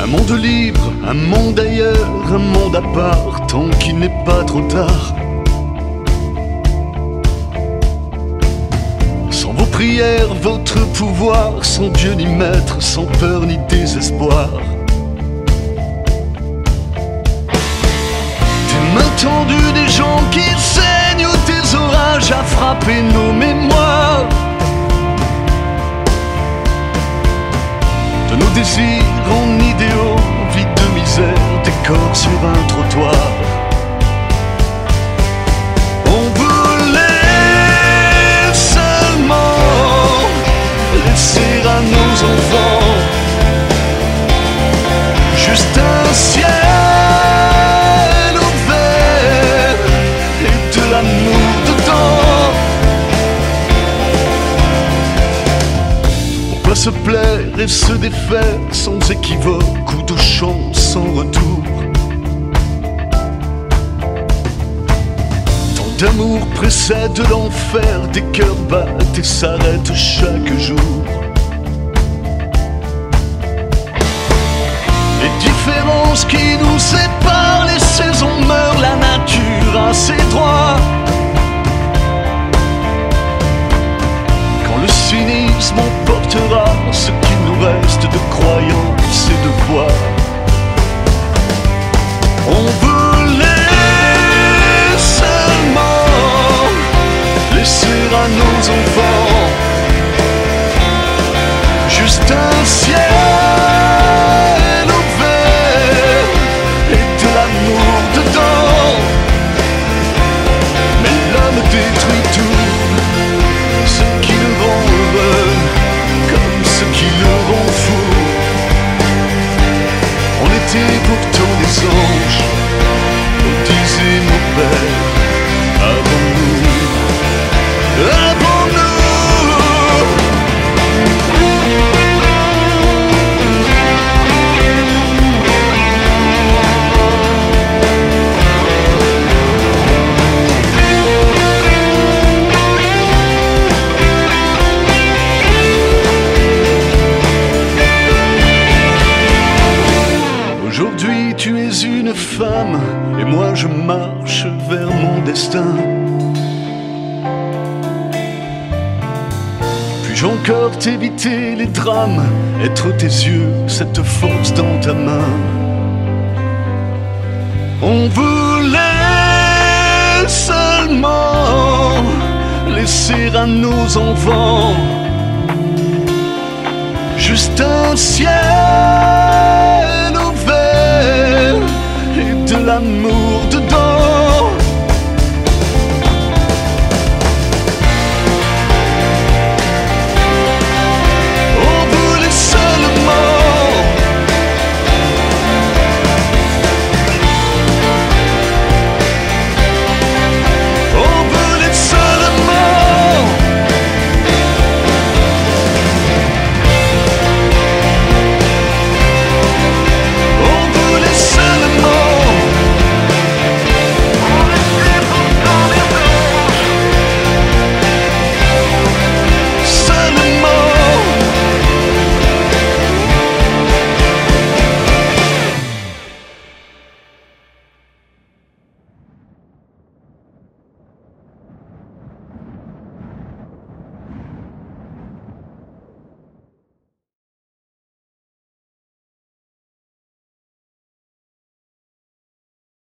monde libre, un monde ailleurs, un monde à part, tant qu'il n'est pas trop tard. Sans vos prières, votre pouvoir, sans Dieu ni maître, sans peur ni désespoir. Des mains tendues, des gens qui saignent, ou des orages à frapper nos mémoires. De nos désirs en idéaux, vie de misère, des corps sur un trottoir. On voulait seulement laisser à nos enfants juste un ciel ouvert et de l'amour dedans. Pourquoi se plaire et se défaire sans équivoque ou de chance sans retour? Tant d'amour précède l'enfer, des cœurs battent et s'arrêtent chaque jour. Les différences qui nous séparent, les saisons meurent, la nature a ses droits. Quand le cynisme emportera ce qu'il nous reste de croyance et de foi. On voulait seulement laisser à nos enfants juste un ciel ouvert et de l'amour dedans. Mais l'homme détruit tout, ce qui le rend heureux comme ce qui le rend fou. On était pourtant des anges, nous disait mon père, avant nous, avant nous. Aujourd'hui tu es une femme et moi je marche vers mon destin. Puis-je encore t'éviter les drames, être tes yeux, cette force dans ta main? On voulait seulement laisser à nos enfants juste un ciel